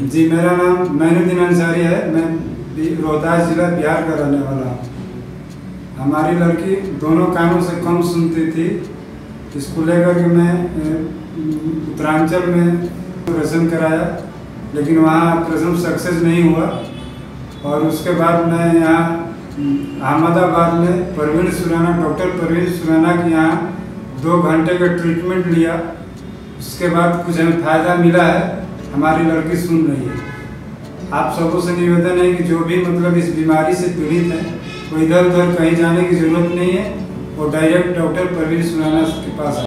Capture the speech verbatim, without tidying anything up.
जी, मेरा नाम मैनुद्दीन अंसारी है। मैं रोहतास जिला बिहार का रहने वाला हूँ। हमारी लड़की दोनों कानों से कम सुनती थी। इसको लेकर के मैं उत्तरांचल में ऑपरेशन कराया, लेकिन वहाँ ऑपरेशन सक्सेस नहीं हुआ। और उसके बाद मैं यहाँ अहमदाबाद में परवीन सुराना डॉक्टर परवीन सुराना के यहाँ दो घंटे का ट्रीटमेंट लिया। उसके बाद कुछ हमें फ़ायदा मिला है, हमारी लड़की सुन रही है। आप सबों से निवेदन है कि जो भी मतलब इस बीमारी से पीड़ित है, वो इधर उधर कहीं जाने की ज़रूरत नहीं है, वो डायरेक्ट डॉक्टर परवीन सुराना के पास